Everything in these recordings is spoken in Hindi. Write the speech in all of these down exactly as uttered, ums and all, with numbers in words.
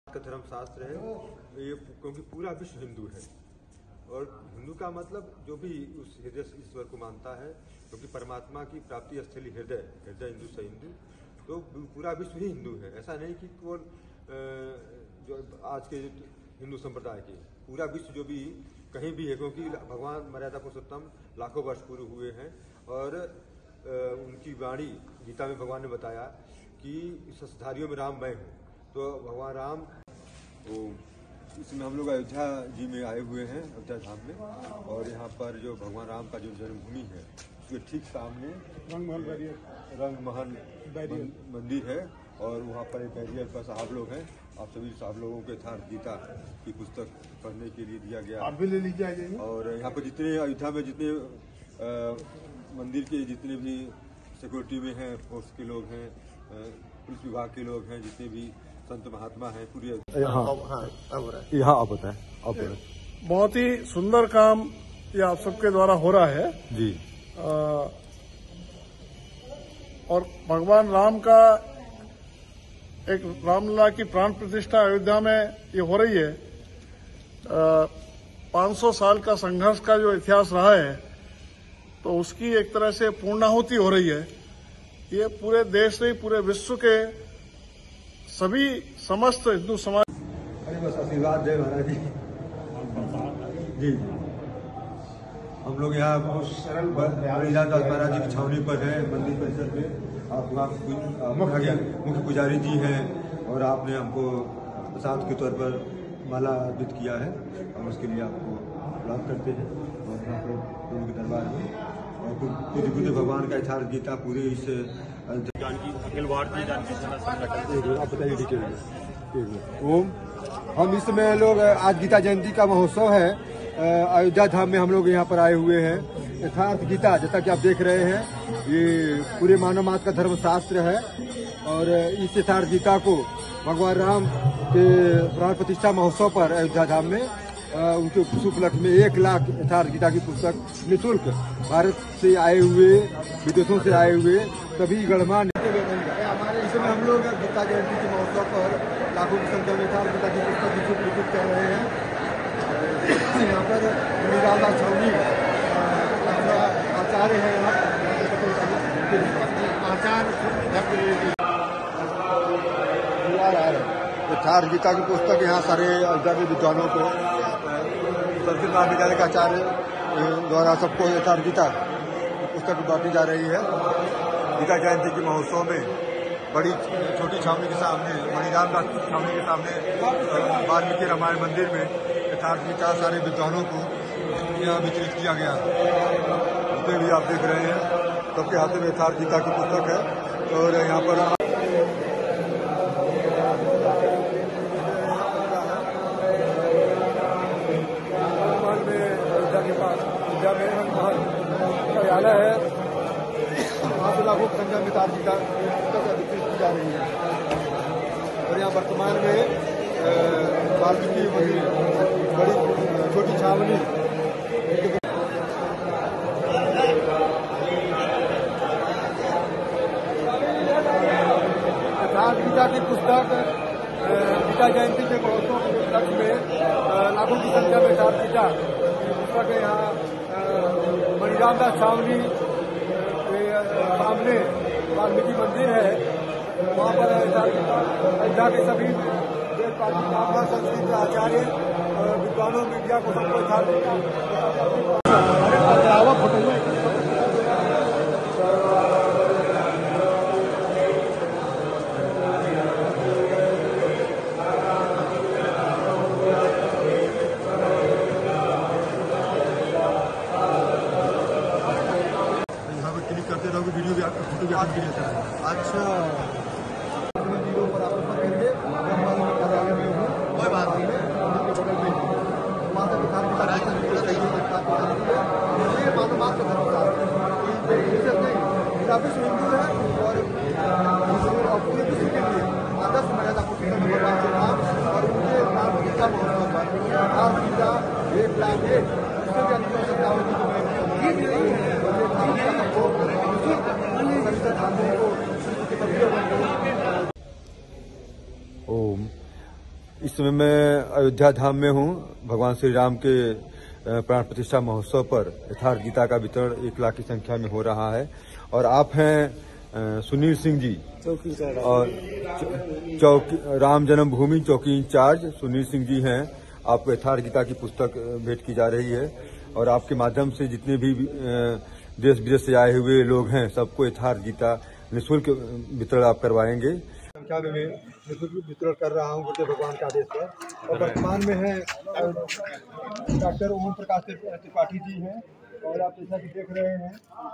का धर्म शास्त्र है ये, क्योंकि पूरा विश्व हिंदू है और हिंदू का मतलब जो भी उस हृदय ईश्वर को मानता है, क्योंकि परमात्मा की प्राप्ति स्थली हृदय हृदय हिंदू से हिंदू, तो पूरा विश्व ही हिंदू है। ऐसा नहीं कि केवल जो आज के हिंदू संप्रदाय के, पूरा विश्व जो भी कहीं भी है, क्योंकि भगवान मर्यादा पुरुषोत्तम लाखों वर्ष पूर्व हुए हैं और उनकी वाणी गीता में भगवान ने बताया कि शस्त्रधारियों में राम मैं हूँ। तो भगवान राम, तो इसमें हम लोग अयोध्या जी में आए हुए हैं, अयोध्या धाम में, और यहाँ पर जो भगवान राम का जो जन्मभूमि है उसके ठीक सामने रंगमहल रंगमहल मंदिर है और वहाँ पर एक बैरियर पर साहब लोग हैं। आप सभी साहब लोगों के यथार्थ गीता की पुस्तक पढ़ने के लिए दिया गया, आप भी ले लीजिए आ जाइए। और यहाँ पर जितने अयोध्या में जितने आ, मंदिर के जितने भी सिक्योरिटी में हैं, फोर्स के लोग हैं, पुलिस विभाग के लोग हैं, जितने भी संत महात्मा हैं, पूरी यहाँ यहाँ आप बताएं। आप बताएं। बहुत ही सुंदर काम ये आप सबके द्वारा हो रहा है जी। आ, और भगवान राम का एक रामलला की प्राण प्रतिष्ठा अयोध्या में ये हो रही है। पाँच सौ साल का संघर्ष का जो इतिहास रहा है, तो उसकी एक तरह से पूर्णाहुति हो रही है। ये पूरे देश नहीं, पूरे विश्व के सभी समस्त हिंदू समाज। अरे बस आशीर्वाद जय महाराज जी। जी हम लोग यहाँ हरिदास महाराज जी की छावनी पर है, मंदिर परिसर में। आप वहाँ मुख्य मुख्य पुजारी जी हैं और आपने हमको प्रसाद के तौर पर माला अर्पित किया है और उसके लिए आपको लाभ करते हैं। और यहाँ पर गुरु के दरबार में और पूज्य पूज्य भगवान का यथार्थ गीता पूरे इस अखिल भारतीय जानकी सेना संगठन। आप बताइए डिटेल। ओम हम इसमें लोग आज गीता जयंती का महोत्सव है, अयोध्या धाम में हम लोग यहाँ पर आए हुए हैं। यथार्थ गीता जैसा कि आप देख रहे हैं, ये पूरे मानव मात्र का धर्म शास्त्र है और इस यथार्थ गीता को भगवान राम के प्राण प्रतिष्ठा महोत्सव पर अयोध्या धाम में उनके उपलक्ष्य में एक लाख यथार्थ गीता की पुस्तक निःशुल्क भारत से आए हुए, विदेशों से आए हुए सभी गणमान्य इसमें हम लोग गीता जयंती के महोत्सव पर लाखों की संख्या में यथार्थ गीता की पुस्तक निःशुल्क वितरित कर रहे हैं। यहाँ पर रामदास छावनी आचार्य है, आचार्य यथार्थ गीता की पुस्तक यहाँ सारे अयोध्या के विद्वानों को, संस्कृत महाविद्यालय के आचार्य द्वारा सबको यथार्थ गीता पुस्तक बांटी जा रही है। गीता जयंती के महोत्सव में बड़ी छोटी छावनी के सामने, मणिराम दास छावनी के सामने वाल्मीकि रामायण मंदिर में यथार्थ गीता सारे विद्वानों को यहाँ वितरित किया गया। जितने भी आप देख रहे हैं सबके हाथों में यथार्थ गीता की पुस्तक है और यहाँ पर कार्यालय है, वहाँ से लाखों संख्या में यथार्थ गीता वितरित की जा रही है। और यहाँ वर्तमान में वाल्मीकि मंदिर, बड़ी छोटी छावनी, यथार्थ गीता की पुस्तक गीता जयंती के महोत्सव के उपलक्ष्य में लाखों की संख्या में यथार्थ गीता पुस्तक यहाँ मणिराम दास छावनी के सामने वाल्मीकि मंदिर है, वहाँ पर अयोध्या के सभी देश ब्राह्मण संस्कृत आचार्य विद्वानों मीडिया को सबको करते रहोगे, वीडियो भी आपका फोटो भी आपके लिए है। अच्छा वीडियो पर आप करेंगे, कार्यालय में हूँ, कोई बात नहीं, बगल में माता पिता की सहायता पूरा चाहिए सकता है। ये मानव मात्र धर्म शास्त्र मेरा विश्व हिंदू है और पूरे विश्व के लिए आदर्श मर्यादा पुरुषोत्तम भगवान के नाम और उनके नाम गीता महोत्सव पर आज गीता एक लाख एक उससे भी अधिक हो सकता है। ओम इस समय मैं अयोध्या धाम में हूँ। भगवान श्री राम के प्राण प्रतिष्ठा महोत्सव पर यथार्थ गीता का वितरण एक लाख की संख्या में हो रहा है और आप हैं सुनील सिंह जी और चौकी राम जन्मभूमि चौकी इंचार्ज सुनील सिंह जी हैं। आपको यथार्थ गीता की पुस्तक भेंट की जा रही है और आपके माध्यम से जितने भी देश विदेश से आए हुए लोग हैं सबको यथार्थ गीता निःशुल्क वितरण आप करवाएंगे। संख्या में मैं निःशुल्क वितरण कर रहा हूँ बुद्ध भगवान के आदेश पर। और वर्तमान में है डॉक्टर ओम प्रकाश त्रिपाठी जी हैं और आप जैसा कि देख रहे हैं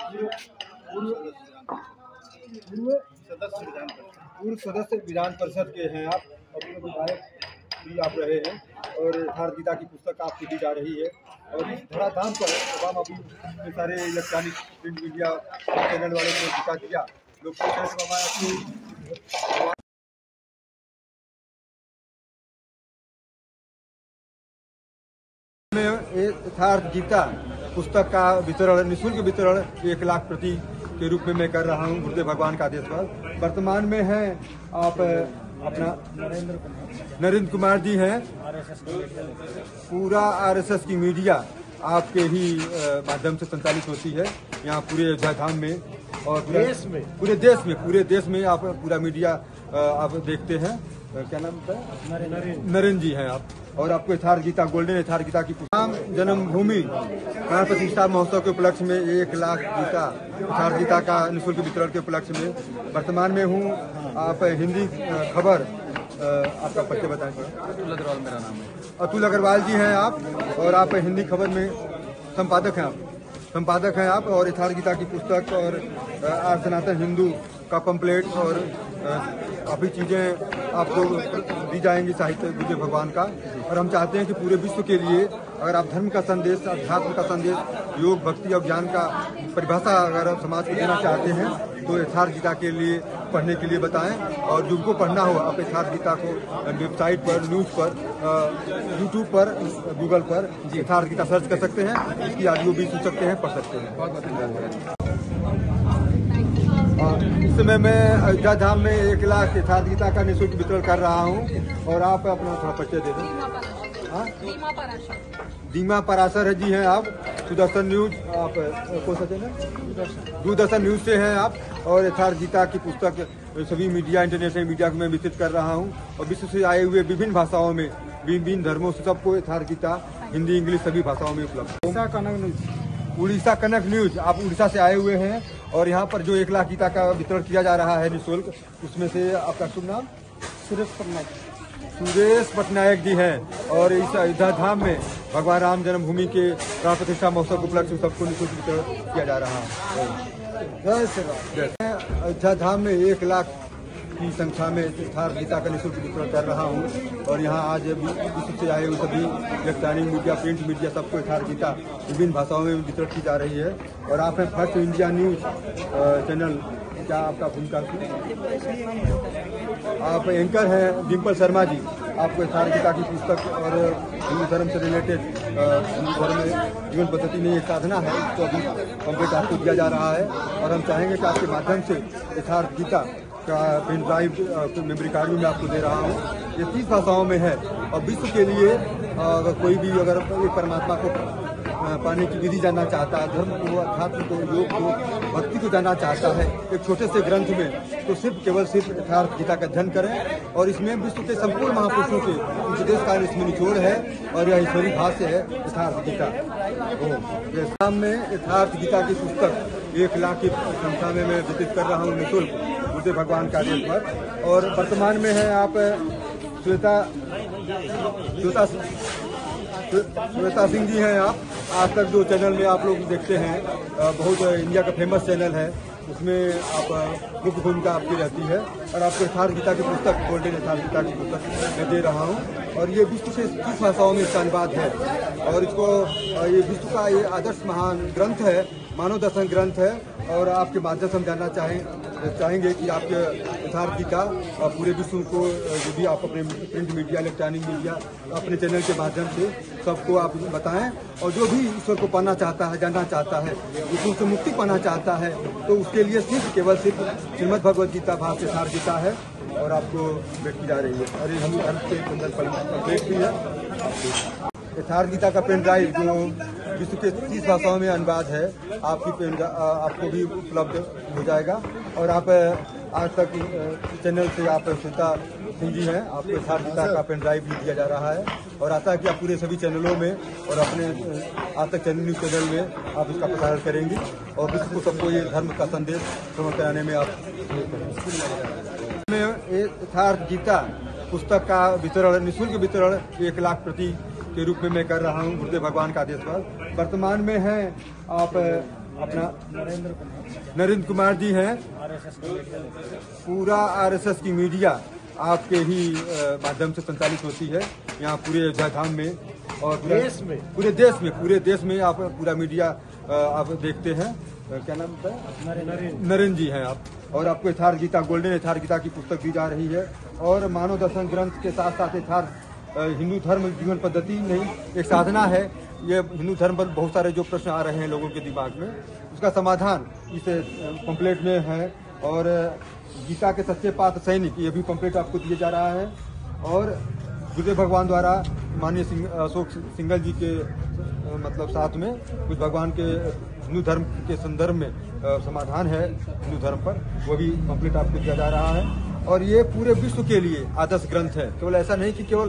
पूर्व सदस्य विधान परिषद के हैं आप और विधायक भी आप रहे हैं और यथार्थ गीता की पुस्तक आपको दी जा रही है। और इस धराधाम पर तमाम अभी सारे इलेक्ट्रॉनिक प्रिंट मीडिया चैनल वालों को दिखा दिया लोग यथार्थ गीता पुस्तक का वितरण निःशुल्क वितरण एक लाख प्रति के रूप में मैं कर रहा हूं गुरुदेव भगवान का आदेश पर। वर्तमान में है आप अपना नरेंद्र कुमार जी हैं। पूरा आरएसएस की मीडिया आपके ही माध्यम से संचालित होती है यहाँ पूरे अयोध्या धाम में और पूरे देश में पूरे देश में पूरे देश में आप पूरा मीडिया आप देखते हैं। क्या नाम है? नरेंद्र जी हैं आप और आपको यथार्थ गीता गोल्डन यथार्थ गीता की राम जन्मभूमि प्राण प्रतिष्ठा महोत्सव के उपलक्ष्य में एक लाख गीता यथार्थ गीता का निःशुल्क वितरण के उपलक्ष्य में वर्तमान में हूँ। आप हिंदी खबर आपका परिचय बताएं। अतुल अग्रवाल मेरा नाम है। अतुल अग्रवाल जी हैं आप और आप हिंदी खबर में संपादक हैं आप संपादक हैं आप और यथार्थ गीता की पुस्तक और आज सनातन हिंदू का पंपलेट और काफ़ी चीज़ें आपको दी जाएंगी साहित्य गुरुदेव भगवान का। और हम चाहते हैं कि पूरे विश्व के लिए अगर आप धर्म का संदेश अध्यात्म का संदेश योग भक्ति और ज्ञान का परिभाषा अगर आप समाज को देना चाहते हैं तो यथार्थ गीता के लिए पढ़ने के लिए बताएं। और जिनको पढ़ना हो आप यथार्थ गीता को वेबसाइट पर न्यूज़ पर यूट्यूब पर गूगल पर यथार्थ गीता सर्च कर सकते हैं। इसकी ऑडियो भी सुन सकते हैं पढ़ सकते हैं। बहुत बहुत धन्यवाद। इस समय मैं अयोध्या धाम में एक लाख यथार्थ गीता का निःशुल्क वितरण कर रहा हूँ और आप अपना थोड़ा परिचय दे दें। दीमा पराशर जी हैं आप सुदर्शन न्यूज आप कौन सा चैनल दूरदर्शन न्यूज से हैं आप और यथार्थ गीता की पुस्तक सभी मीडिया इंटरनेशनल मीडिया को मैं वितरित कर रहा हूँ और विश्व से आए हुए विभिन्न भाषाओं में विभिन्न धर्मों से सबको यथार्थ गीता हिंदी इंग्लिश सभी भाषाओं में उपलब्ध। उड़ीसा कनक न्यूज आप उड़ीसा से आए हुए हैं और यहाँ पर जो एक लाख गीता का वितरण किया जा रहा है निःशुल्क उसमें से आपका शुभ नाम सुरेश पटनायक सुरेश पटनायक जी हैं और इस अयोध्या धाम में भगवान राम जन्मभूमि के प्राण प्रतिष्ठा महोत्सव के उपलक्ष्य में सबको निःशुल्क वितरण किया जा रहा है। अयोध्या धाम में एक लाख की संख्या में यथार्थ गीता का निःशुल्क वितरण कर रहा हूँ और यहाँ आज विश्व से आए हुए सभी इलेक्ट्रॉनिक मीडिया प्रिंट मीडिया सबको यथार्थ गीता विभिन्न भाषाओं में वितरण की जा रही है। और आप हैं फर्स्ट इंडिया न्यूज चैनल क्या आपका भूमिका आप एंकर हैं डिम्पल शर्मा जी आपको यथार्थ गीता की पुस्तक और हिंदू धर्म से रिलेटेड हिंदू धर्म में जीवन पद्धति में एक साधना है तो अभी कम्प्लीट आपको दिया जा रहा है और हम चाहेंगे कि आपके माध्यम से यथार्थ गीता का पेन ड्राइव मेमोरी कार्ड में आपको दे रहा हूँ। ये तीस भाषाओं में है और विश्व के लिए अगर कोई भी अगर एक परमात्मा को पाने की विधि जानना चाहता है धर्म को अध्यात्म को योग को भक्ति को जानना चाहता है एक छोटे से ग्रंथ में तो सिर्फ केवल सिर्फ यथार्थ गीता का अध्ययन करें और इसमें विश्व के संपूर्ण महापुरुषों के उपदेश का इसमें निचोड़ है और यह ईश्वरी भाष्य है यथार्थ गीता। सामने यथार्थ गीता की पुस्तक एक लाख की संख्या में मैं वितरित कर रहा हूँ निःशुल्क बुद्ध भगवान का आदेश पर। और वर्तमान में है आप श्वेता श्वेता श्वेता सिंह जी हैं आप आज तक जो चैनल में आप लोग देखते हैं बहुत इंडिया का फेमस चैनल है उसमें आप मुख्य भूमिका आपकी रहती है और आपको यथार्थ गीता की पुस्तक गोल्डन यथार्थ गीता की पुस्तक मैं दे रहा हूँ और ये विश्व से तीस भाषाओं में इसका अनुवाद है और इसको ये विश्व का ये आदर्श महान ग्रंथ है मानव दर्शन ग्रंथ है और आपके माध्यम से हम जानना चाहें चाहेंगे कि आपके यथार्थ गीता पूरे विश्व को जो भी आप अपने प्रिंट मीडिया इलेक्ट्रॉनिक मीडिया अपने चैनल के माध्यम से सबको आप बताएं और जो भी ईश्वर को पाना चाहता है जानना चाहता है विष्णु से मुक्ति पाना चाहता है तो उसके लिए सिर्फ केवल सिर्फ श्रीमद् भगवद गीता भाष्य यथार्थ गीता है और आपको भेंट की जा रही है। और ये हिंदू धर्म के अंदर प्लेट भी है। यथार्थ गीता का पेन ड्राइव जो विश्व के तीस भाषाओं में अनुवाद है, आपकी पेन आपको भी उपलब्ध हो जाएगा। और आप आज तक चैनल से आप सुनीता सिंह जी हैं, आपको यथार्थ गीता का पेन ड्राइव भी दिया जा रहा है। और आता है कि आप पूरे सभी चैनलों में और अपने आज तक चैनल न्यूज चैनल में आप इसका प्रसारण करेंगी और विश्व को सबको ये धर्म का संदेश समझ कराने में आप मैं यथार्थ गीता पुस्तक का वितरण, निःशुल्क वितरण एक लाख प्रति के रूप में मैं कर रहा हूँ गुरुदेव भगवान का आदेश पर। वर्तमान में है आप अपना नरेंद्र कुमार जी हैं, पूरा आरएसएस की मीडिया आपके ही माध्यम से संचालित होती है यहाँ पूरे अयोध्या धाम में और पूरे देश में पूरे देश में पूरे देश में आप पूरा मीडिया आप देखते हैं। क्या नाम होता है? नरेंद्र जी हैं आप। और आपको यथार्थ गीता, गोल्डन यथार्थ गीता की पुस्तक दी जा रही है। और मानव दर्शन ग्रंथ के साथ साथ यथार्थ हिंदू धर्म जीवन पद्धति नहीं एक साधना है। ये हिंदू धर्म पर बहुत सारे जो प्रश्न आ रहे हैं लोगों के दिमाग में, उसका समाधान इस पंपलेट में है। और गीता के सच्चे पात्र सैनिक, ये भी पंपलेट आपको दिया जा रहा है। और गुरुदेव भगवान द्वारा माननीय सिंह, अशोक सिंघल जी के मतलब साथ में कुछ भगवान के हिंदू धर्म के संदर्भ में समाधान है हिंदू धर्म पर, वो भी पंपलेट आपको दिया जा रहा है। और ये पूरे विश्व के लिए आदर्श ग्रंथ है, केवल ऐसा नहीं कि केवल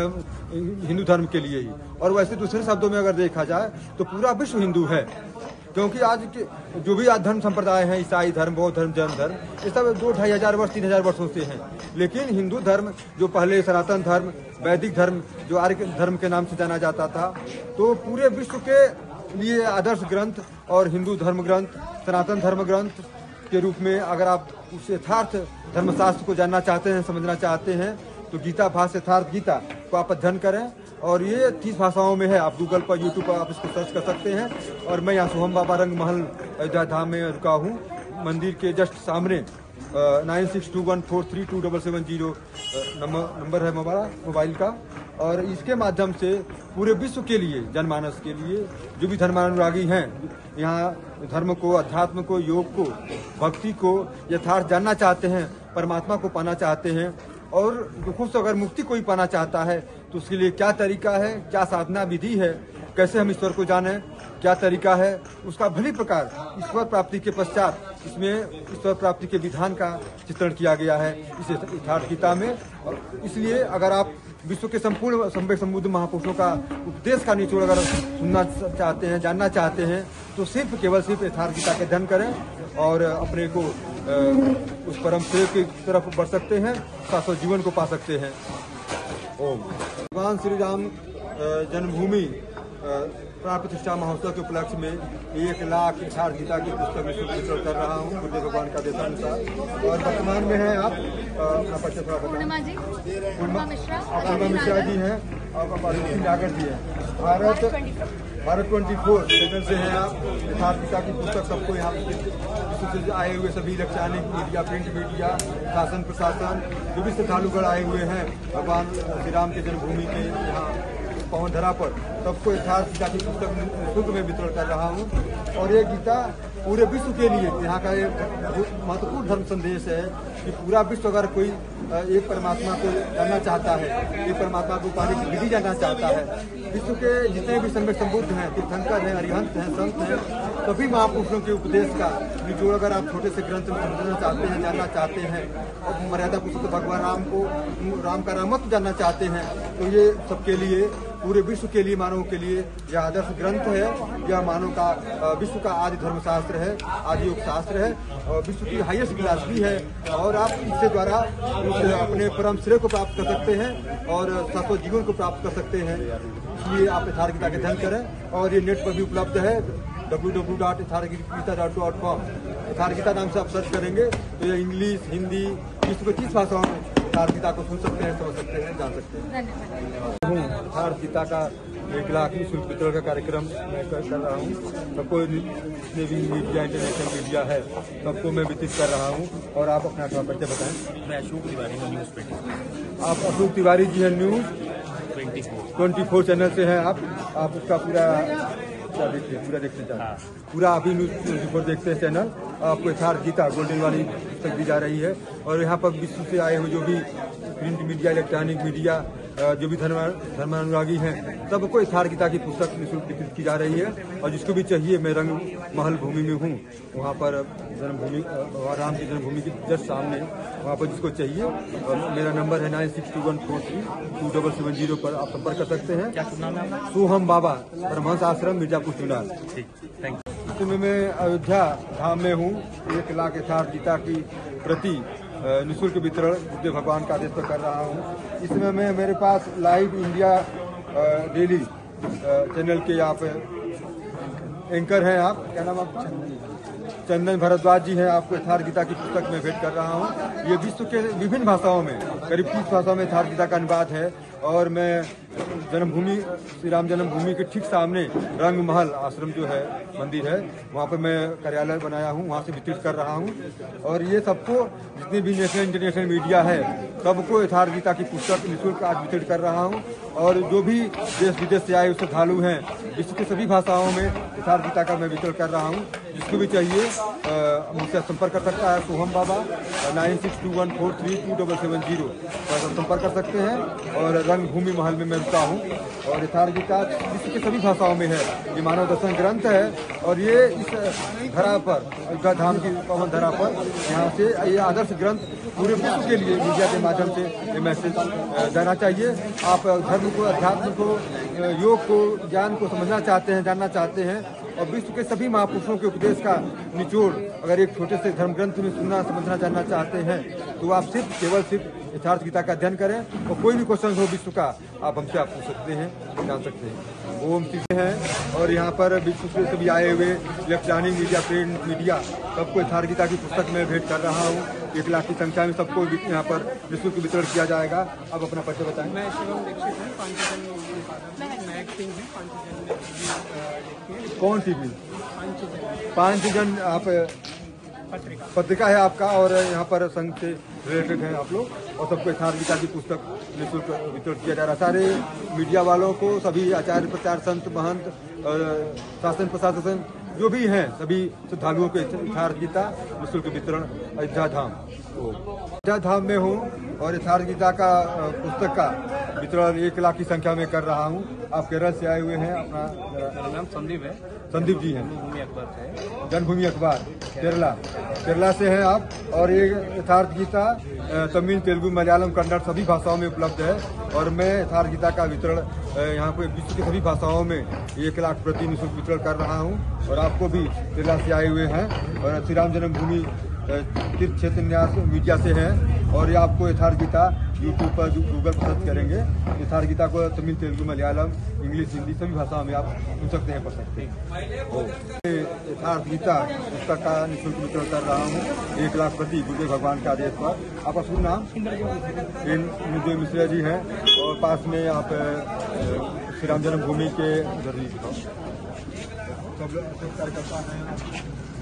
हिंदू धर्म के लिए ही। और वैसे दूसरे शब्दों में अगर देखा जाए तो पूरा विश्व हिंदू है, क्योंकि आज के जो भी आज धर्म संप्रदाय हैं, ईसाई धर्म, बौद्ध धर्म, जैन धर्म, ये सब दो ढाई हजार वर्ष तीन हजार वर्षों से हैं। लेकिन हिंदू धर्म जो पहले सनातन धर्म, वैदिक धर्म जो आर्य धर्म के नाम से जाना जाता था, तो पूरे विश्व के लिए आदर्श ग्रंथ और हिंदू धर्म ग्रंथ, सनातन धर्म ग्रंथ के रूप में अगर आप उस यथार्थ धर्मशास्त्र को जानना चाहते हैं, समझना चाहते हैं, तो गीता भाष्य यथार्थ गीता को आप अध्ययन करें। और ये तीस भाषाओं में है, आप गूगल पर, यूट्यूब पर आप इसको सर्च कर सकते हैं। और मैं यहाँ सोहम बाबा रंग महल अयोध्या धाम में रुका हूँ, मंदिर के जस्ट सामने nine six two one four three two double seven zero number है मोबाइल मोबाइल का। और इसके माध्यम से पूरे विश्व के लिए, जनमानस के लिए, जो भी धर्मानुरागी हैं, यहाँ धर्म को, अध्यात्म को, योग को, भक्ति को यथार्थ जानना चाहते हैं, परमात्मा को पाना चाहते हैं और दुखों से अगर मुक्ति कोई पाना चाहता है तो उसके लिए क्या तरीका है, क्या साधना विधि है, कैसे हम ईश्वर को जानें, क्या तरीका है, उसका भली प्रकार ईश्वर प्राप्ति के पश्चात इसमें ईश्वर प्राप्ति के विधान का चित्रण किया गया है इस यथार्थ गीता में। और इसलिए अगर आप विश्व के संपूर्ण सम्यक संबुद्ध महापुरुषों का उपदेश का निचोड़ अगर सुनना चाहते हैं, जानना चाहते हैं, तो सिर्फ केवल सिर्फ यथार्थ गीता के अध्ययन करें और अपने को उस परम श्रेय की तरफ बढ़ सकते हैं, शाश्वत जीवन को पा सकते हैं। ओम। भगवान श्री राम जन्मभूमि प्राण प्रतिष्ठा महोत्सव के उपलक्ष्य में एक लाख यथार्थ गीता की पुस्तक वितरण कर रहा हूँ गुरुदेव भगवान का देशानुसार। और वर्तमान में है आप अपना परिचय थोड़ा बताएं। पूर्णिमा मिश्रा जी हैं और नागर जी हैं। Bharat Bharat twenty four channel से हैं आप। यथार्थ गीता की पुस्तक सबको यहाँ विश्व से आए हुए सभी इलेक्ट्रॉनिक मीडिया, प्रिंट मीडिया, शासन प्रशासन, जो भी श्रद्धालुगण आए हुए हैं भगवान श्री राम के जन्मभूमि के यहाँ पवन धरा पर, सबको यथार्थ गीता की पुस्तक निःशुल्क में वितरण कर रहा हूँ। और ये गीता पूरे विश्व के लिए यहाँ का एक महत्वपूर्ण धर्म संदेश है कि पूरा विश्व अगर कोई एक परमात्मा को जानना चाहता है, एक परमात्मा को पाने की विधि जानना चाहता है, विश्व के जितने भी सम्यक संबुद्ध हैं, तीर्थंकर हैं, अरिहंत हैं, संत हैं, सभी महापुरुषों के उपदेश का निचोड़ अगर आप छोटे से ग्रंथ में समझना चाहते हैं, जानना चाहते हैं और मर्यादा पुरुषोत्तम भगवान राम को, राम का रामत्व जानना चाहते हैं, तो ये सबके लिए, पूरे विश्व के लिए, मानव के लिए यह आदर्श ग्रंथ है। यह मानव का, विश्व का आदि धर्मशास्त्र है, आदि योग शास्त्र है और विश्व की हाईएस्ट फिलॉसफी है। और आप इसके द्वारा अपने परम श्रेय को प्राप्त कर सकते हैं और शाश्वत जीवन को प्राप्त कर सकते हैं। इसलिए आप यथार्थ गीता का अध्ययन करें। और ये नेट पर भी उपलब्ध है, डब्ल्यू डब्ल्यू डब्ल्यू डॉट यथार्थ गीता डॉट कॉम। यथार्थ गीता नाम से आप सर्च करेंगे तो ये इंग्लिश, हिंदी, विश्व के तीस भाषाओं में यथार्थ गीता को सुन सकते हैं, समझ सकते हैं, जान सकते हैं। यथार्थ गीता का एक लाख निःशुल्क वितरण का कार्यक्रम मैं कर रहा हूँ। सबको जितने भी मीडिया, इंटरनेशनल मीडिया है, सबको मैं वितरित कर रहा हूँ। और आप अपना थोड़ा परिचय बताएं। मैं अशोक तिवारी हूँ, न्यूज़ ट्वेंटी। आप अशोक तिवारी जी हैं, न्यूज़ ट्वेंटी फोर चैनल से हैं आप। आप उसका पूरा क्या देखते हैं पूरा देखते हैं पूरा अभी न्यूज रिपोर्ट देखते हैं चैनल आपको यथार्थ गीता गोल्डन वाली पुस्तक दी जा रही है। और यहाँ पर विश्व से आए हुए जो भी प्रिंट मीडिया इलेक्ट्रॉनिक मीडिया जो भी धर्म धर्मानुरागी हैं सबको यथार्थ गीता की पुस्तक निःशुल्क वितरित की जा रही है। और जिसको भी चाहिए मैं रंग महल भूमि में हूँ वहाँ पर जन्मभूमि भगवान राम की जन्मभूमि के जस्ट सामने वहाँ पर जिसको चाहिए। और मेरा नंबर है nine six two one four three two double seven zero पर आप संपर्क कर सकते हैं। क्या नाम है? सोहम बाबा परमहंस आश्रम मिर्जापुर चुनार। इस समय मैं अयोध्या धाम में हूँ। एक लाख यथार्थ गीता की प्रति निःशुल्क वितरण बुद्ध भगवान का आदेश पर कर रहा हूँ। इसमें मैं मेरे पास लाइव इंडिया डेली चैनल के आप एंकर हैं। आप क्या नाम आप? चंदन भारद्वाज जी हैं। आपको यथार्थ गीता की पुस्तक में भेंट कर रहा हूँ। ये विश्व के विभिन्न भाषाओं में करीब तीस भाषाओं में यथार्थ गीता का अनुवाद है। और मैं जन्मभूमि श्री राम जन्मभूमि के ठीक सामने रंग महल आश्रम जो है मंदिर है वहाँ पर मैं कार्यालय बनाया हूँ, वहाँ से वितरित कर रहा हूँ। और ये सबको जितनी भी नेशनल इंटरनेशनल मीडिया है सबको यथार्थ गीता की पुस्तक निःशुल्क आज वितरित कर रहा हूँ। और जो भी देश विदेश से आए श्रद्धालु हैं विश्व की सभी भाषाओं में यथार्थ गीता का मैं वितरण कर रहा हूँ। जिसको भी चाहिए मुझसे संपर्क कर सकता है। Soham Baba nine six two one four three two double seven zero पर संपर्क कर सकते हैं। और रंग भूमि महल में मैं रुका हूँ। और यथार्थ गीता विश्व की सभी भाषाओं में है। ये मानव दर्शन ग्रंथ है। और ये इस धरा पर अयोध्या धाम की पवन धरा पर यहाँ से ये आदर्श ग्रंथ पूरे विश्व के लिए मीडिया के माध्यम से ये मैसेज देना चाहिए। आप धर्म को, अध्यात्म को, योग को, ज्ञान को समझना चाहते हैं, जानना चाहते हैं और विश्व के सभी महापुरुषों के उपदेश का निचोड़ अगर एक छोटे से धर्म ग्रंथ में सुनना, समझना, जानना चाहते हैं तो आप सिर्फ केवल सिर्फ यथार्थ गीता का अध्ययन करें। और कोई भी क्वेश्चन हो विश्व का आप हमसे आप पूछ सकते हैं, जान सकते हैं। ओम चीजें हैं। और यहाँ पर विश्व से सभी आए हुए इलेक्ट्रॉनिक मीडिया, प्रिंट मीडिया सबको यथार्थ गीता की पुस्तक में भेंट कर रहा हूँ। एक लाख की संख्या में सबको यहाँ पर निःशुल्क वितरण किया जाएगा। अब अपना परिचय बताएं। मैं शिवम दीक्षित हूँ, पांचजन मैं एक्टिंग है पांचजन। कौन सी भी? पांचजन आप पत्रिका पत्रिका है आपका। और यहाँ पर संघ से रिलेटेड हैं आप लोग। और सबको यथार्थ गीता की पुस्तक निःशुल्क वितरण किया जा रहा है। सारे मीडिया वालों को, सभी आचार्य प्रचार संत महंत शासन प्रशासन जो भी हैं सभी श्रद्धालुओं को यथार्थ गीता निःशुल्क वितरण अयोध्या धाम अयोध्या धाम में हूँ। और यथार्थ गीता का पुस्तक का वितरण एक लाख की संख्या में कर रहा हूँ। आप केरल से आए हुए हैं। अपना मेरा नाम संदीप है। संदीप जी हैं, जन्मभूमि अखबार से। जन्मभूमि अखबार केरला केरला से हैं आप। और ये यथार्थ गीता तमिल, तेलुगु, मलयालम, कन्नड़ सभी भाषाओं में उपलब्ध है। और मैं यथार्थ गीता का वितरण यहाँ पे विश्व की सभी भाषाओं में एक लाख प्रति निःशुल्क वितरण कर रहा हूँ। और आपको भी केरला से आए हुए हैं और श्री राम जन्मभूमि तीर्थ क्षेत्र न्यास मीडिया से हैं। और ये आपको यथार्थ गीता यूट्यूब पर गूगल पर सर्च करेंगे यथार्थ गीता को तमिल, तेलुगु, मलयालम, इंग्लिश, हिंदी सभी भाषाओं में आप सुन सकते हैं, पढ़ सकते हैं। यथार्थ गीता पुस्तक का निःशुल्क वितरण कर रहा हूँ एक लाख प्रति गुरुदेव भगवान का आदेश पर। आपका शुभ नाम? इंद्रजय मिश्रा जी हैं। और पास में आप श्री राम जन्मभूमि के कार्यकर्ता हैं।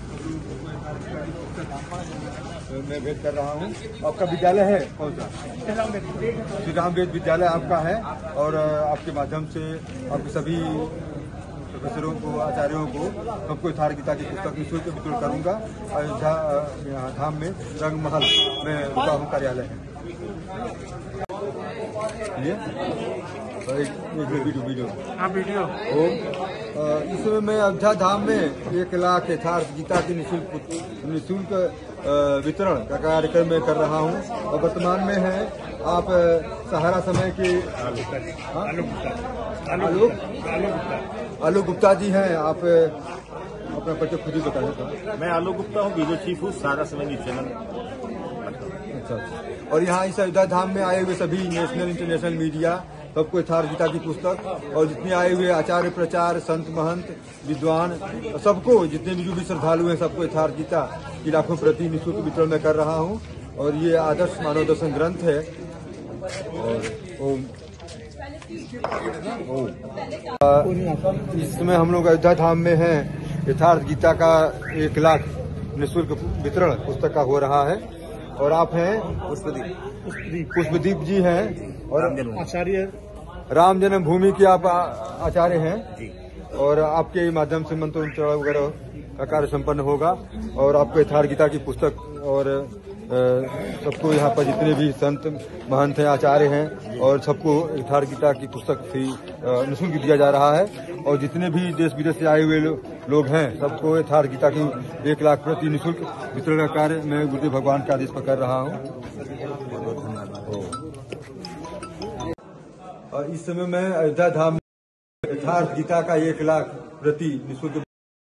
मैं भेंट कर रहा हूँ। आपका विद्यालय है कौन सा? श्री राम वेद विद्यालय आपका है। और आपके माध्यम से आपके सभी प्रोफेसरों को, आचार्यों को सबको यथार्थ गीता की पुस्तक निःशुल्क वितरण करूँगा। अयोध्या धाम में रंग महल में रुका हूँ, कार्यालय है। ये एक वीडियो वीडियो हाँ वीडियो इसमें मैं अयोध्या धाम में एक लाख यथार्थ गीता की निःशुल्क निःशुल्क वितरण का कार्यक्रम में कर रहा हूँ। और वर्तमान में है आप सहारा समय के आलोक आलोक गुप्ता जी हैं। आप अपना परिचय खुद ही बताना था। मैं आलोक गुप्ता हूँ, ब्यूरो चीफ हूँ, सहारा समय न्यूज चैनल। अच्छा। और यहाँ इस अयोध्या धाम में आए हुए सभी नेशनल इंटरनेशनल मीडिया सबको यथार्थ गीता की पुस्तक और जितने आए हुए आचार्य प्रचार संत महंत विद्वान सबको, जितने भी जो भी श्रद्धालु हैं सबको यथार्थ गीता की लाखों प्रति निःशुल्क वितरण में कर रहा हूँ। और ये आदर्श मानव दर्शन ग्रंथ है। और ओम इस समय हम लोग अयोध्या धाम में हैं। यथार्थ गीता का एक लाख निःशुल्क वितरण पुस्तक का हो रहा है। और आप हैं पुष्पदीप पुष्पदीप जी हैं। और आचार्य राम जन्मभूमि के आप आचार्य हैं। और आपके माध्यम से मंत्रोच्चारण वगैरह का कार्य संपन्न होगा और आपको यथार्थ गीता की पुस्तक और सबको यहाँ पर जितने भी संत महंत हैं, आचार्य हैं और सबको यथार्थ गीता की पुस्तक फ्री निःशुल्क दिया जा रहा है। और जितने भी देश विदेश से आए हुए लोग हैं सबको यथार्थ गीता की एक लाख प्रति निःशुल्क वितरण का कार्य मैं गुरुदेव भगवान के आदेश पर कर रहा हूँ। और इस समय मैं अयोध्या धाम में यथार्थ गीता का एक लाख प्रति निःशुल्क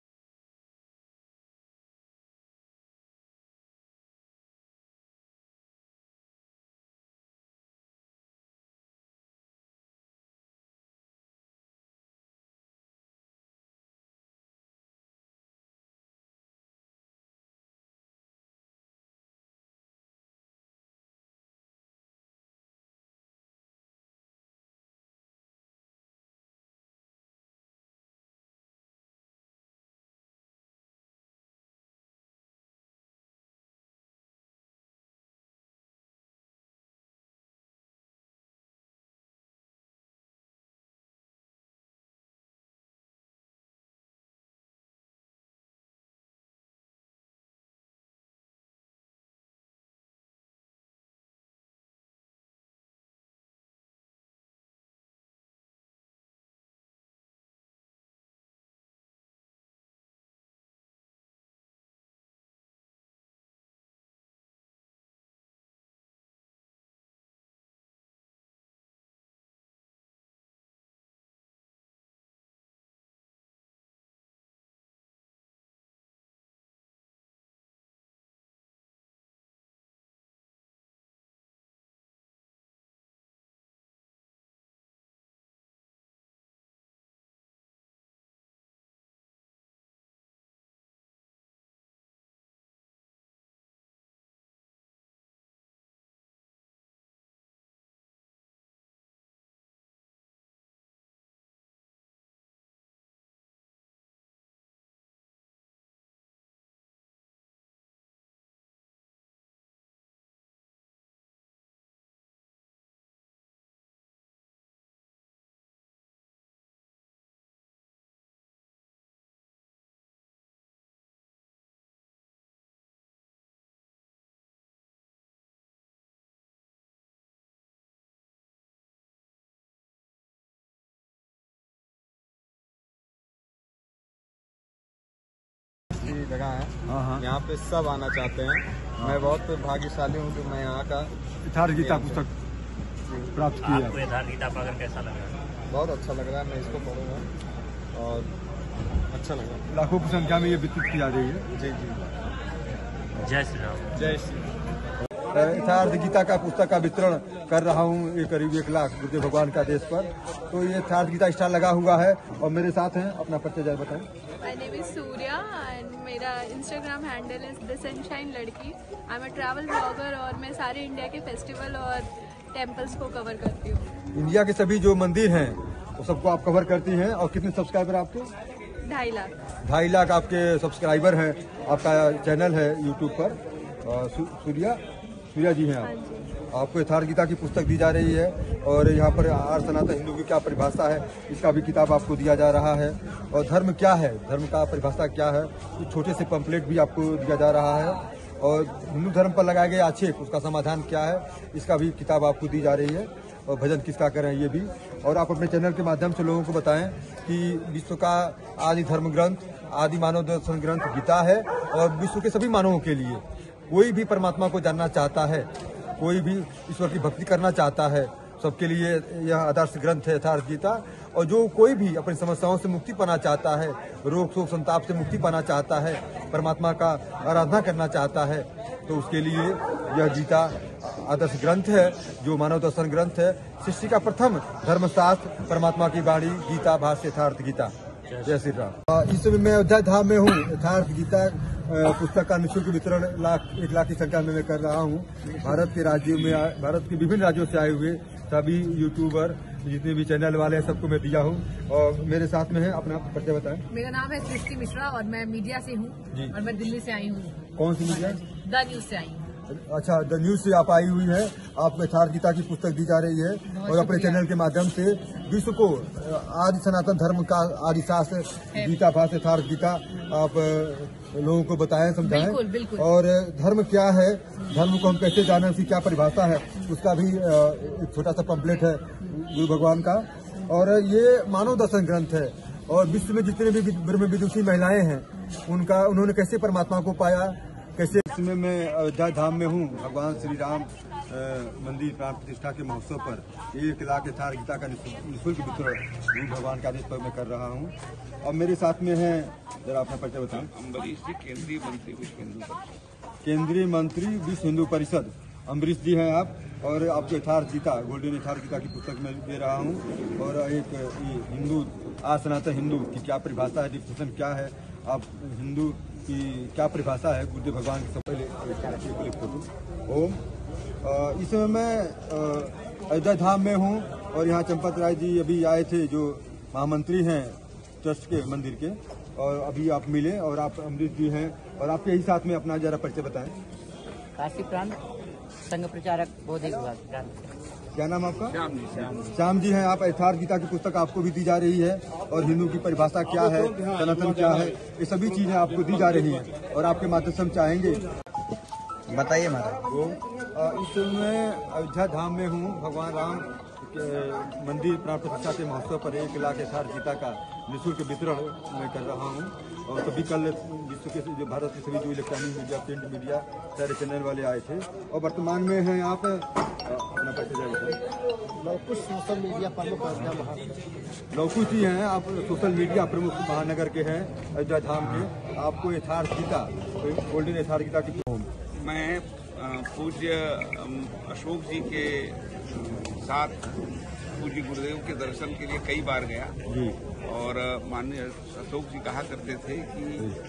जगह है। यहाँ पे सब आना चाहते हैं। मैं बहुत भाग्यशाली हूँ कि मैं यहाँ का यथार्थ गीता पुस्तक प्राप्त की है। आपको यथार्थ गीता पढ़कर कैसा लग रहा है? बहुत अच्छा लग रहा है। मैं इसको पढ़ूंगा और अच्छा लग रहा है। लाखों की संख्या में ये वितरित की जा रही है। जी जी। जय श्री राम। जय श्री राम। यथार्थ गीता का पुस्तक का वितरण कर रहा हूँ ये करीब एक लाख गुरुदेव भगवान का आदेश पर। तो ये यथार्थ गीता स्टार लगा हुआ है और मेरे साथ हैं। अपना परिचय जरा बताएं। My name is Surya and मेरा Instagram handle is the sunshine लड़की। I am a travel blogger और मैं सारे इंडिया के फेस्टिवल और टेम्पल्स को कवर करती हूँ। इंडिया के सभी जो मंदिर हैं वो सबको आप कवर करती हैं। और कितने सब्सक्राइबर आपके? ढाई लाख ढाई लाख आपके सब्सक्राइबर हैं। आपका चैनल है यूट्यूब पर सूर्या सूर्या जी हैं आप। आपको यथार्थ गीता की पुस्तक दी जा रही है और यहाँ पर आर्य सनातन हिंदू की क्या परिभाषा है इसका भी किताब आपको दिया जा रहा है। और धर्म क्या है, धर्म का परिभाषा क्या है, कुछ छोटे से पंपलेट भी आपको दिया जा रहा है। और हिंदू धर्म पर लगाए गए आक्षेप उसका समाधान क्या है इसका भी किताब आपको दी जा रही है। और भजन किसका करें ये भी। और आप अपने चैनल के माध्यम से लोगों को बताएं कि विश्व का आदि धर्म ग्रंथ, आदि मानव दर्शन ग्रंथ गीता है और विश्व के सभी मानवों के लिए कोई भी परमात्मा को जानना चाहता है, कोई भी ईश्वर की भक्ति करना चाहता है, सबके लिए यह आदर्श ग्रंथ है यथार्थ गीता। और जो कोई भी अपनी समस्याओं से मुक्ति पाना चाहता है, रोग शोक संताप से मुक्ति पाना चाहता है, परमात्मा का आराधना करना चाहता है, तो उसके लिए यह गीता आदर्श ग्रंथ है जो मानव दर्शन ग्रंथ है। सृष्टि का प्रथम धर्मशास्त्र परमात्मा की वाणी गीता भाष्य यथार्थ गीता। जय श्री राम। इस समय मैं अयोध्या धाम में हूँ। यथार्थ गीता पुस्तक का निःशुल्क वितरण लाख एक लाख की संख्या में मैं कर रहा हूँ। भारत के राज्यों में, भारत के विभिन्न राज्यों से आए हुए सभी यूट्यूबर जितने भी चैनल वाले हैं सबको मैं दिया हूँ। और मेरे साथ में है, अपना परिचय बताएं। मेरा नाम है सृष्टि मिश्रा और मैं मीडिया से हूँ और मैं दिल्ली से आई हूँ। कौन सी मीडिया? द न्यूज से आई हूँ। अच्छा द न्यूज से आप आई हुई है, आप यथार्थ गीता की पुस्तक दी जा रही है और अपने चैनल के माध्यम से विश्व को आदि सनातन धर्म का आदि शास्त्र गीता भाष यथार्थ गीता आप लोगों को बताएं, समझाएं। बिल्कुल, बिल्कुल। और धर्म क्या है, धर्म को हम कैसे जानें, उसकी क्या परिभाषा है, उसका भी एक छोटा सा पंपलेट है गुरु भगवान का। और ये मानव दर्शन ग्रंथ है और विश्व में जितने भी ब्रह्म विदुषी महिलाएं हैं उनका उन्होंने कैसे परमात्मा को पाया, कैसे। इसमें मैं अयोध्या धाम में हूँ, भगवान श्री राम मंदिर प्राण प्रतिष्ठा के महोत्सव पर एक लाख यथार्थ गीता का निःशुल्क वितरण गुरु भगवान के आदेश पर मैं कर रहा हूँ। और मेरे साथ में है, जरा अपना परिचय बताएं। अम्बरीश जी, केंद्रीय मंत्री विश्व हिंदू परिषद। केंद्रीय मंत्री विश्व हिंदू परिषद अम्बरीश जी हैं आप, और आपको यथार्थ गीता गोल्डन यथार्थ गीता की पुस्तक मैं दे रहा हूँ। और एक हिंदू आज सनातन हिंदू की क्या परिभाषा है, डिफिनेशन क्या है, आप हिंदू की क्या परिभाषा है गुरुदेव भगवान की। सब ओम इस समय मैं अयोध्या धाम में हूँ और यहाँ चंपत राय जी अभी आए थे, जो महामंत्री हैं ट्रस्ट के मंदिर के, और अभी आप मिले और आप अमृत जी हैं और आपके ही साथ में अपना जरा परिचय बताएं। काशी प्रांत संघ प्रचारक बौद्धिक विभाग। क्या नाम आपका? श्याम जी। श्याम जी श्याम जी हैं आप। यथार्थ गीता की पुस्तक आपको भी दी जा रही है और हिंदू की परिभाषा क्या है, सनातन क्या है, ये सभी चीजें आपको दी जा रही हैं और आपके माध्यम से हम चाहेंगे बताइए महाराज। इस समय अयोध्या धाम में हूँ, भगवान राम के मंदिर प्राण प्रतिष्ठा के महोत्सव पर एक लाख यथार्थ गीता का निःशुल्क वितरण मैं कर रहा हूँ। और तभी कल विश्व के जो भारत के सभी जो इलेक्ट्रॉनिक मीडिया, प्रिंट मीडिया, सारे चैनल वाले आए थे। और वर्तमान में हैं आप अपना लवकुश सोशल मीडिया प्रमुख महानगर। लवकुश जी हैं आप, सोशल मीडिया प्रमुख महानगर के हैं, अयोध्या धाम के। आपको यथार्थ गीता गोल्डन यथार्थ गीता की। मैं पूज्य अशोक जी के साथ पूज्य गुरुदेव के दर्शन के लिए कई बार गया जी। और माननीय अशोक जी कहा करते थे कि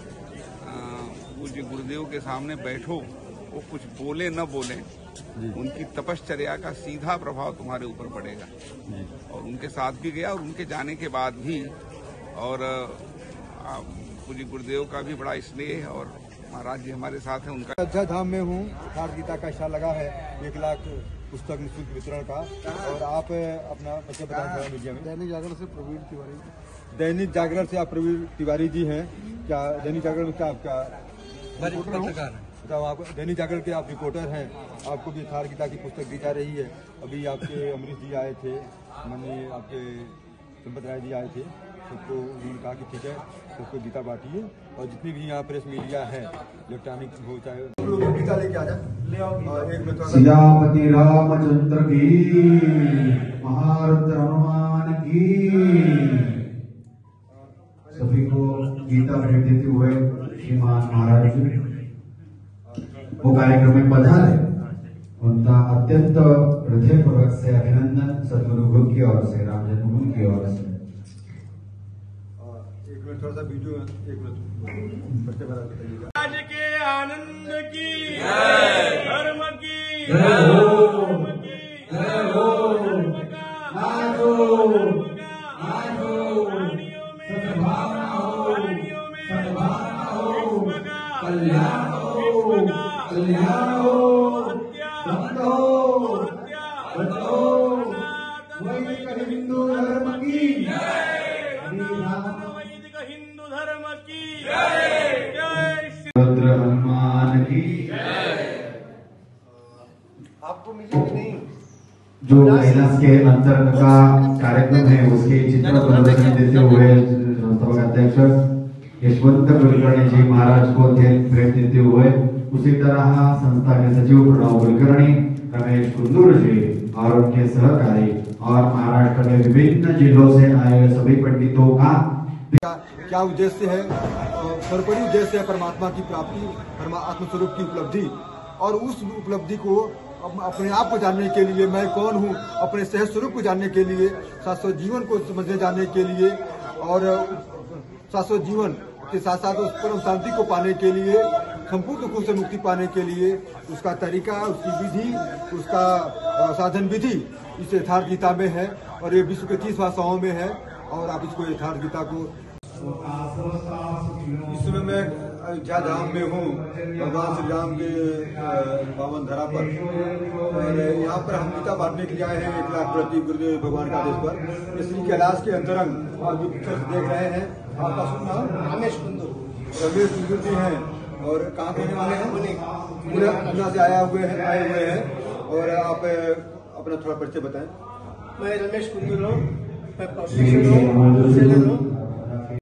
पूज्य गुरुदेव के सामने बैठो, वो कुछ बोले न बोले, उनकी तपश्चर्या का सीधा प्रभाव तुम्हारे ऊपर पड़ेगा। और उनके साथ भी गया और उनके जाने के बाद भी, और पूज्य गुरुदेव का भी बड़ा स्नेह, और महाराज जी हमारे साथ हैं। उनका अयोध्या धाम में हूँ, यथार्थ गीता का हिस्सा लगा है एक लाख पुस्तक निःशुल्क वितरण का। और आप अपना परिचय बताएं मीडिया में। दैनिक जागरण से प्रवीण तिवारी। दैनिक जागरण से आप प्रवीण तिवारी जी हैं। क्या दैनिक जागरण में क्या आपका पत्रकार? तो आप दैनिक जागरण के आप रिपोर्टर हैं, आपको भी यथार्थ गीता की पुस्तक दी जा रही है। अभी आपके अमरीश जी आए थे, माननीय आपके चंपत राय जी आए थे, सबको उन्होंने कहा कि ठीक है सबको गीता बांटिए। और जितनी भी यहाँ प्रेस मीडिया है, इलेक्ट्रॉनिक हो चाहे, गीता लेके आ जाए। सीतापति रामचंद्र की, महारथ हनुमान की। सभी को गीता भेंट देते हुए श्रीमान महाराज जी वो कार्यक्रम में पधारे। उनका अत्यंत हृदयपूर्वक से अभिनंदन सदगुरु ग्रुप की ओर से, राम जन्मभूमि की ओर से। एक मिनट थोड़ा सा वीडियो, एक मिनट आज के आनंद की, धर्म की, धर्म की, धर्म सद्भावना हो, सद्भावना हो, कल्याण हो, कल्याण हो, भक्त हो, भक्त हो, वैदिक हिंदू धर्म की, वैदिक हिंदू धर्म की जय। रुद्र हनुमान की। आपको मिली कि नहीं? जो कैलाश के अंतर का कार्यक्रम है उसके चित्र प्रदर्शन देते हुए संस्था के अध्यक्ष यशवंत कुलकर्णी जी महाराज को भेंट देते हुए, उसी तरह संस्था के सचिव प्रणव कुलकर्णी, रमेश कुंदूर जी और उनके सहकारी और महाराष्ट्र के विभिन्न जिलों से आए हुए सभी पंडितों का क्या उद्देश्य है? सर्वोपरि उद्देश्य है परमात्मा की प्राप्ति, आत्म स्वरूप की उपलब्धि। और उस उपलब्धि को अपने आप को जानने के लिए, मैं कौन हूँ, अपने सहज स्वरूप को जानने के लिए, शाश्वत जीवन को समझने जानने के लिए, और शाश्वत जीवन के साथ साथ उस परम शांति को पाने के लिए, संपूर्ण दुखों से मुक्ति पाने के लिए उसका तरीका, उसकी विधि, उसका साधन विधि इस यथार्थ गीता में है। और ये विश्व के तीस भाषाओं में है। और आप इसको यथार्थ गीता को, इस समय मैं अयोध्या धाम में हूँ, भगवान श्री राम के पावन धरा पर, और यहाँ पर हम गीता बांटने के लिए आए हैं एक लाख प्रति गुरुदेव भगवान का आदेश पर। श्री कैलाश के अंतरंग आप जो पिक्चर्स देख रहे हैं, आपका सुनना रमेश कुंदू रमेश कुंदू जी हैं, और कहाँ के रहने वाले हैं? पुणे से आया हुए हैं आए हुए हैं। और आप अपना थोड़ा परिचय बताएं। मैं रमेश कुंदू हूँ, मैं प्रोफेसर हूँ,